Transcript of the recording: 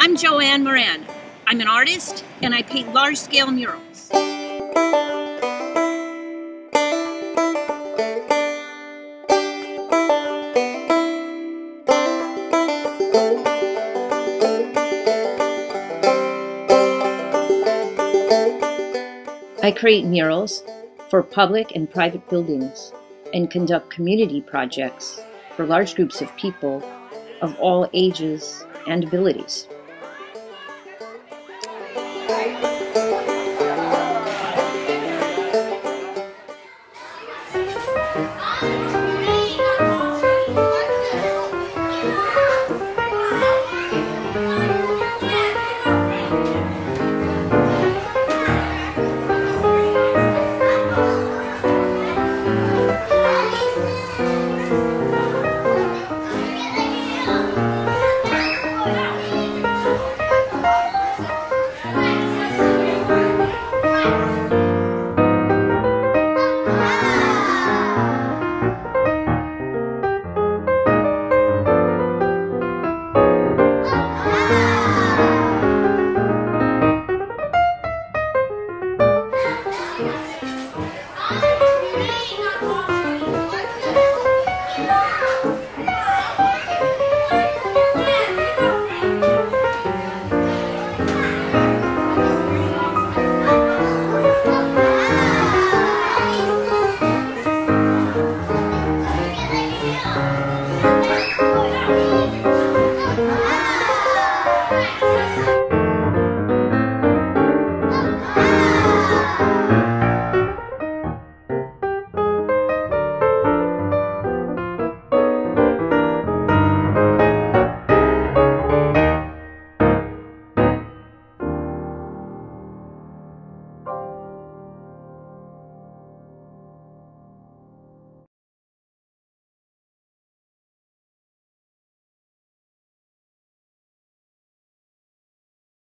I'm JoAnn Moran. I'm an artist and I paint large-scale murals. I create murals for public and private buildings and conduct community projects for large groups of people of all ages and abilities.